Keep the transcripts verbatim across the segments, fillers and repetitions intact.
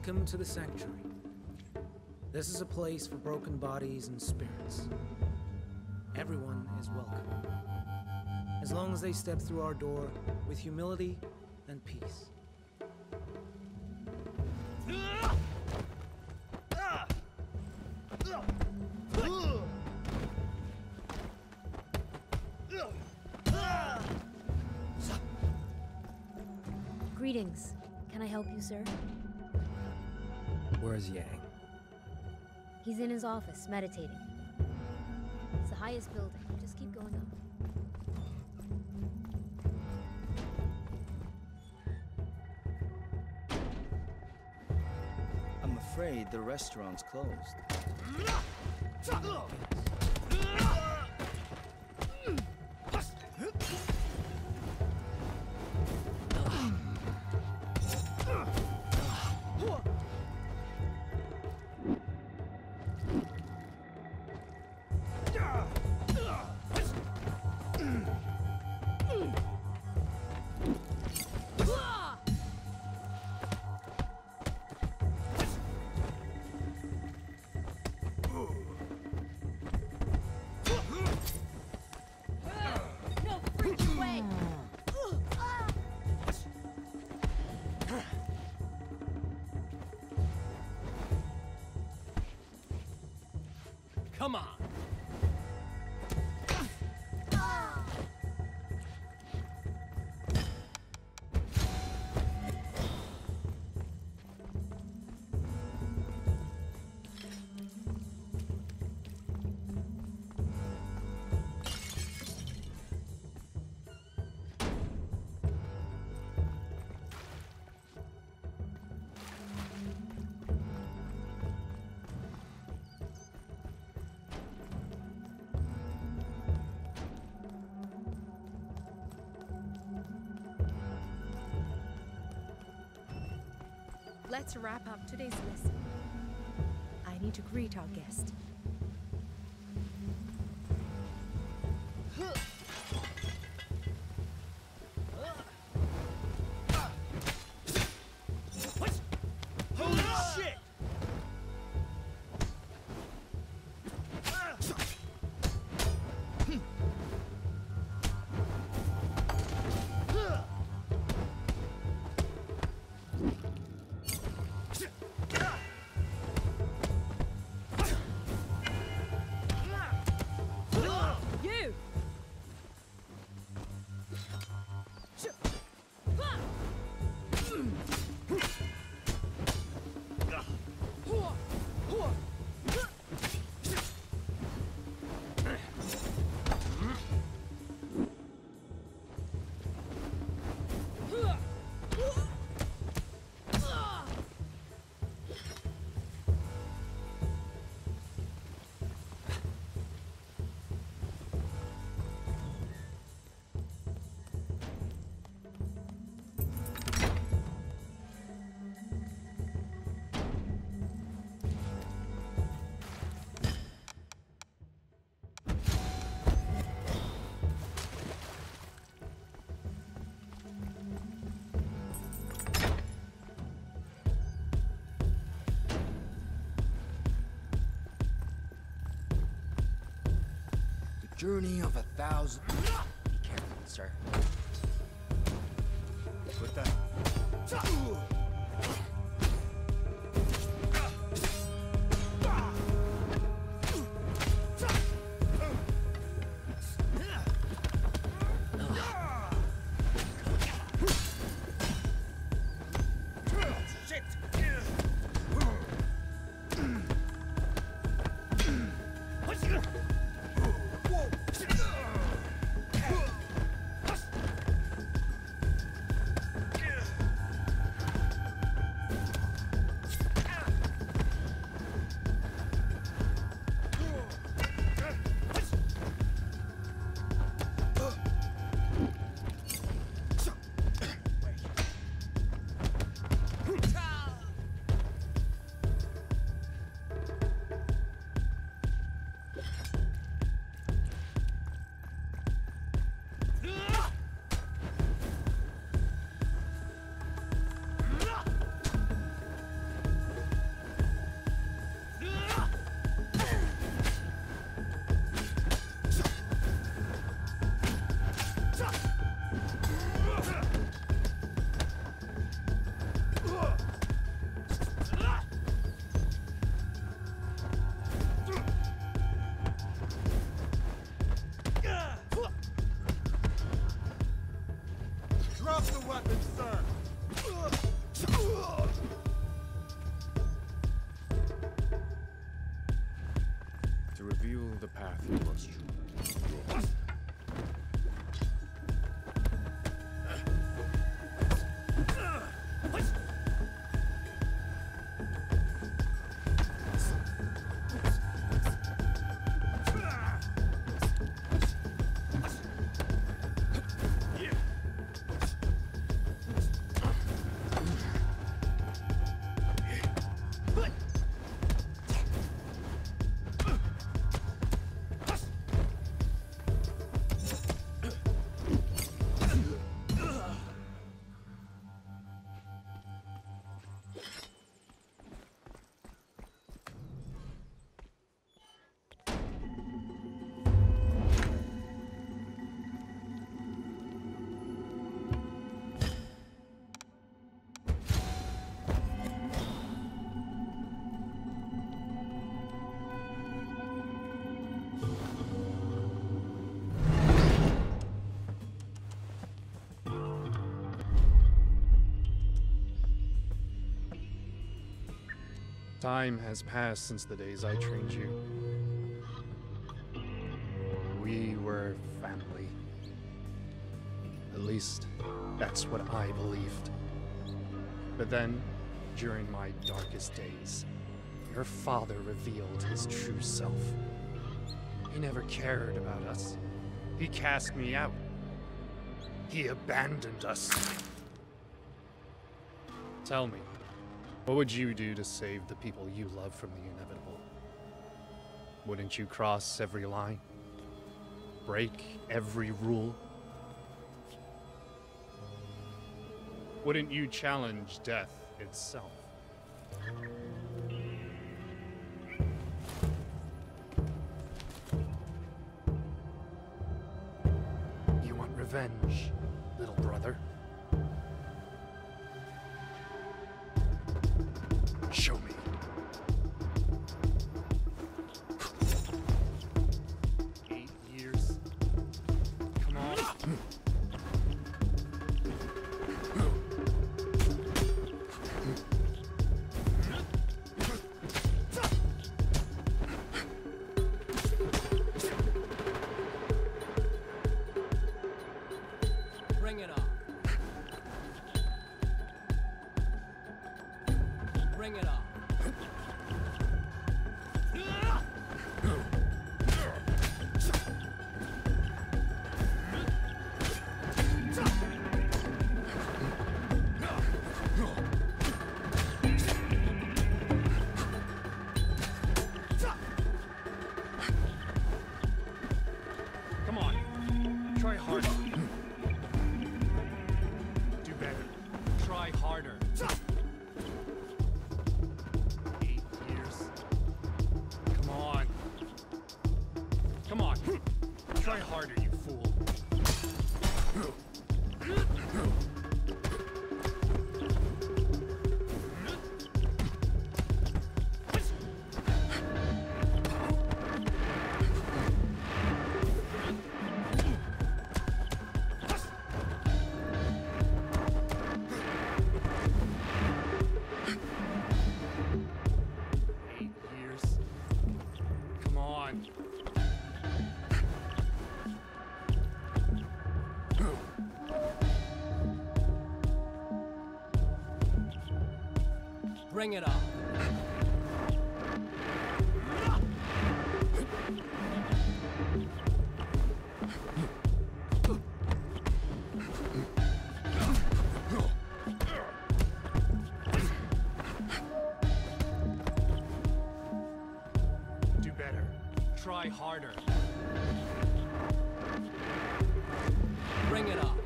Welcome to the Sanctuary. This is a place for broken bodies and spirits. Everyone is welcome, as long as they step through our door with humility and peace. Greetings. Can I help you, sir? Where's Yang? He's in his office, meditating. It's the highest building. Just keep going up. I'm afraid the restaurant's closed. Come on! Let's wrap up today's lesson. I need to greet our guest. Holy shit! Journey of a thousand... Be careful, sir. With that. to reveal the path you must choose. Time has passed since the days I trained you. We were family. At least, that's what I believed. But then, during my darkest days, your father revealed his true self. He never cared about us. He cast me out. He abandoned us. Tell me, what would you do to save the people you love from the inevitable? Wouldn't you cross every line? Break every rule? Wouldn't you challenge death itself? You want revenge, little brother? Show me. Eight years. Come on. Bring it on. Bring it on. Come on. Try harder. Do better. Try harder. Eight years. Come on. Come on. Try harder, you fool. Eight years. Come on. Bring it on. Do better. Try harder. Bring it on.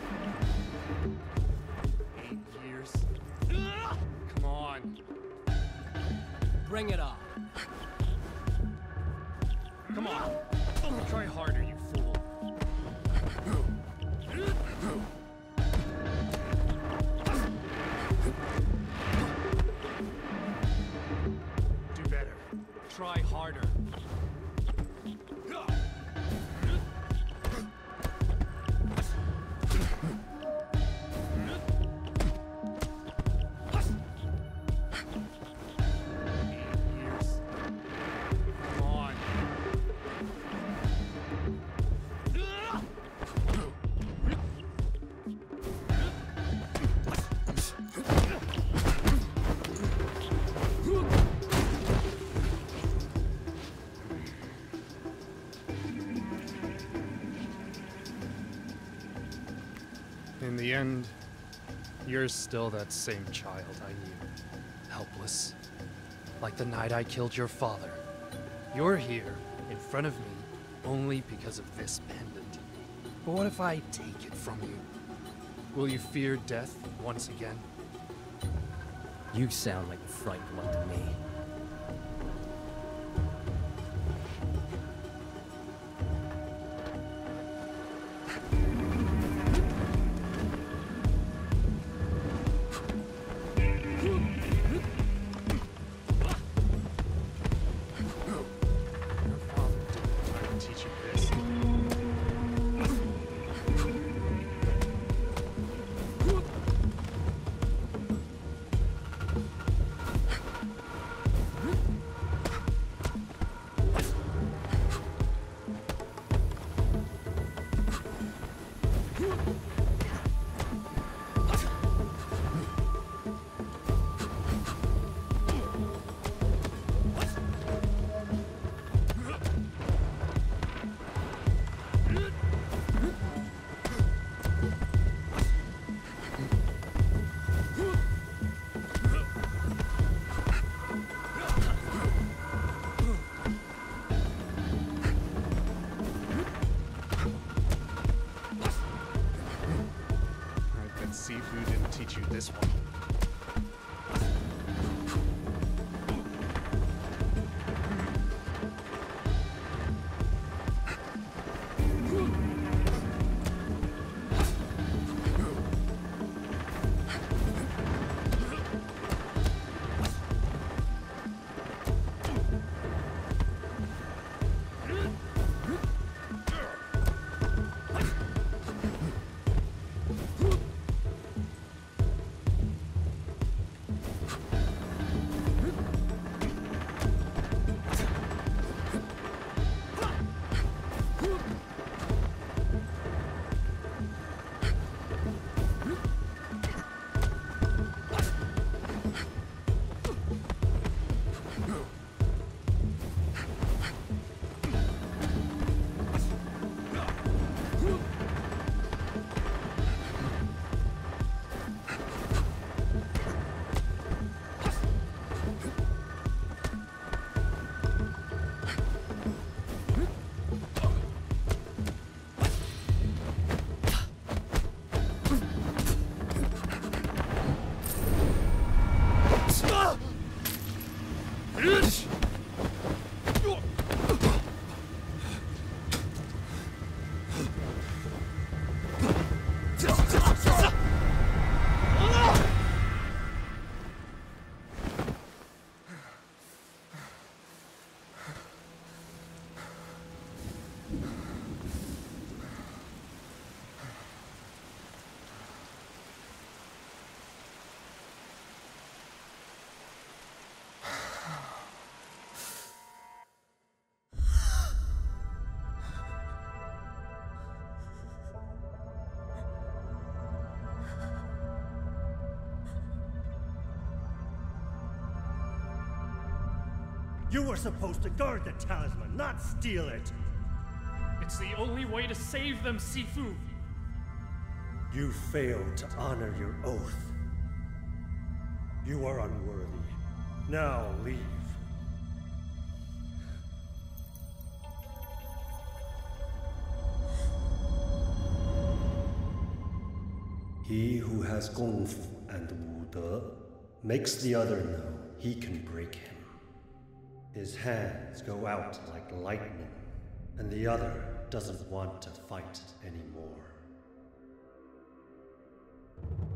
Eight years. Come on. Bring it on. Come on. Try harder, you fool. Do better. Try harder. Eight years. Come on. In the end, you're still that same child I knew. Helpless. Like the night I killed your father. You're here, in front of me, only because of this pendant. But what if I take it from you? Will you fear death once again? You sound like a frightened one to me. Sifu didn't teach you this one. You were supposed to guard the talisman, not steal it! It's the only way to save them, Sifu! You failed to honor your oath. You are unworthy. Now leave. He who has Kung Fu and Wu De makes the other know he can break him. His hands go out like lightning, and the other doesn't want to fight anymore.